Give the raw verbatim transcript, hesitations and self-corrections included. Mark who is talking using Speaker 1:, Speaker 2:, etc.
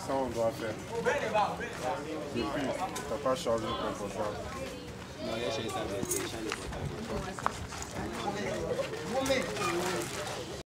Speaker 1: ça on doit faire. Depuis, t'as pas chargé ton portable.
Speaker 2: Non, il y a chez les salles de télécharger le portable.